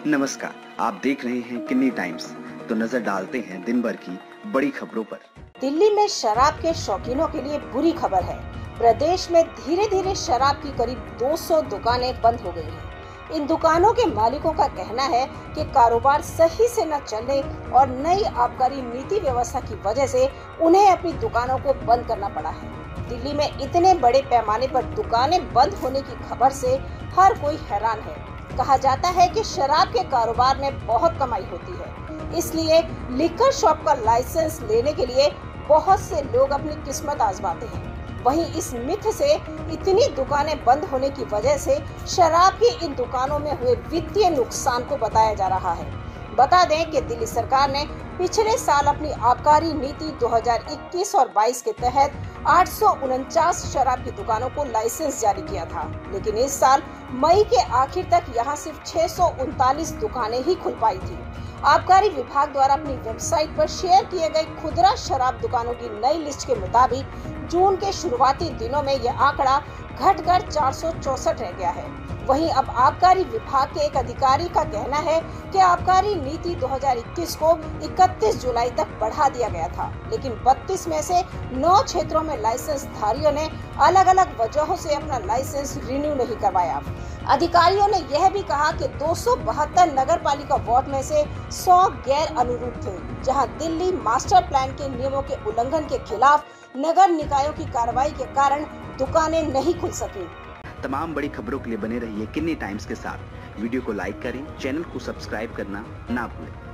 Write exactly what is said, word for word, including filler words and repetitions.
नमस्कार, आप देख रहे हैं किन्नी टाइम्स। तो नजर डालते हैं दिन भर की बड़ी खबरों पर। दिल्ली में शराब के शौकीनों के लिए बुरी खबर है। प्रदेश में धीरे धीरे शराब की करीब दो सौ दुकानें बंद हो गई हैं। इन दुकानों के मालिकों का कहना है कि कारोबार सही से न चलने और नई आबकारी नीति व्यवस्था की वजह से उन्हें अपनी दुकानों को बंद करना पड़ा है। दिल्ली में इतने बड़े पैमाने पर दुकानें बंद होने की खबर से हर कोई हैरान है। कहा जाता है कि शराब के कारोबार में बहुत कमाई होती है, इसलिए लिकर शॉप का लाइसेंस लेने के लिए बहुत से लोग अपनी किस्मत आजमाते हैं। वहीं इस मिथ से इतनी दुकानें बंद होने की वजह से शराब की इन दुकानों में हुए वित्तीय नुकसान को बताया जा रहा है। बता दें कि दिल्ली सरकार ने पिछले साल अपनी आबकारी नीति दो हज़ार इक्कीस और बाईस के तहत आठ सौ उनचास शराब की दुकानों को लाइसेंस जारी किया था, लेकिन इस साल मई के आखिर तक यहां सिर्फ छह सौ उनतालीस दुकानें ही खुल पाई थी। आबकारी विभाग द्वारा अपनी वेबसाइट पर शेयर किए गए खुदरा शराब दुकानों की नई लिस्ट के मुताबिक जून के शुरुआती दिनों में यह आंकड़ा घटकर चार सौ चौसठ रह गया है। वहीं अब आबकारी विभाग के एक अधिकारी का कहना है कि आबकारी नीति दो हज़ार इक्कीस को इकतीस जुलाई तक बढ़ा दिया गया था, लेकिन बत्तीस में से नौ क्षेत्रों में लाइसेंस धारियों ने अलग अलग वजहों से अपना लाइसेंस रिन्यू नहीं करवाया। अधिकारियों ने यह भी कहा कि दो सौ बहत्तर नगर पालिका वार्ड में से सौ गैर अनुरूप थे, जहां दिल्ली मास्टर प्लान के नियमों के उल्लंघन के खिलाफ नगर निकायों की कार्रवाई के कारण दुकानें नहीं खुल सकी। तमाम बड़ी खबरों के लिए बने रहिए किन्नी टाइम्स के साथ। वीडियो को लाइक करें, चैनल को सब्सक्राइब करना ना भूलें।